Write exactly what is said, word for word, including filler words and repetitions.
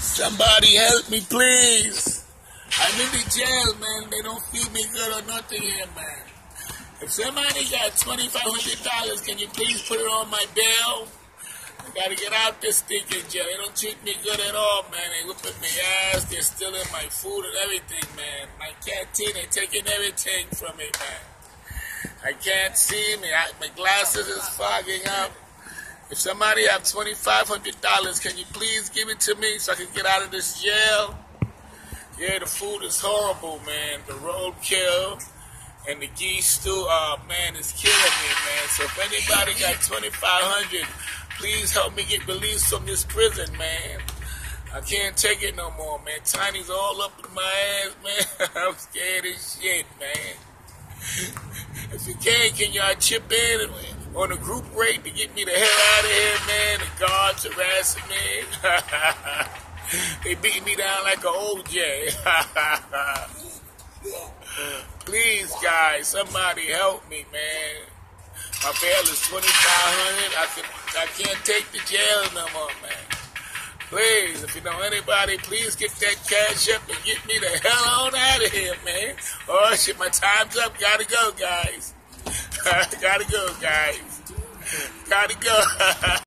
Somebody help me, please. I'm in the jail, man. They don't feed me good or nothing here, man. If somebody got twenty-five hundred dollars, can you please put it on my bill? I gotta get out this stinking jail. They don't treat me good at all, man. They whipping me ass. They're stealing my food and everything, man. My canteen, they're taking everything from me, man. I can't see me. I, my glasses is fogging up. If somebody have twenty-five hundred dollars, can you please give it to me so I can get out of this jail? Yeah, the food is horrible, man. The roadkill and the geese stew, oh, man, it's killing me, man. So if anybody got twenty-five hundred dollars, please help me get released from this prison, man. I can't take it no more, man. Tiny's all up in my ass, man. I'm scared as shit, man. If you can, can y'all chip in on a group rate to get me the hell out of here, man? The guards harassing me. They beat me down like an O J. Please, guys, somebody help me, man. My bail is twenty-five hundred dollars. I can, I can't take the jail no more, man. Please, if you know anybody, please get that cash up and get me the hell on out of here, man. Oh, shit, my time's up. Gotta go, guys. Gotta go, guys. Gotta go.